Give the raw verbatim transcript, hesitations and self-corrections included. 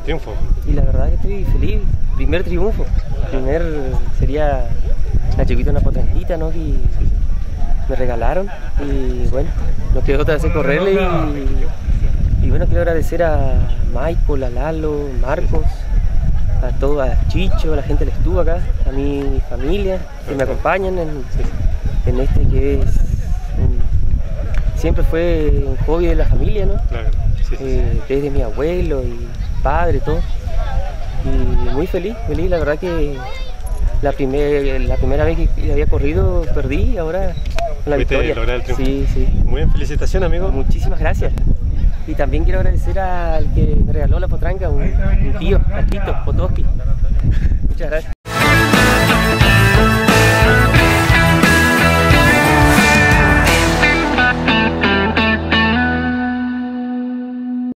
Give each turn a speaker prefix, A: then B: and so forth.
A: triunfo.
B: Y la verdad que estoy feliz. Primer triunfo. Primer sería la chiquita una potranquita, ¿no? Que me regalaron. Y bueno, no quedó otra vez de correrle. Y, y bueno, quiero agradecer a Michael, a Lalo, Marcos, a todo, a Chicho, a la gente del estuvo acá, a mi familia que me acompañan en, en este que es un, siempre fue un hobby de la familia, ¿no?
A: Claro, sí, sí,
B: eh,
A: sí.
B: Desde mi abuelo y padre, todo. Y muy feliz, feliz, la verdad que la, primer, la primera vez que había corrido perdí, ahora con la victoria.
A: Lograr el triunfo.
B: Sí, sí.
A: Muy bien, felicitaciones, amigo.
B: Muchísimas gracias. Y también quiero agradecer al que me regaló la potranca, un, un tío, Paquito Potosky. Muchas gracias.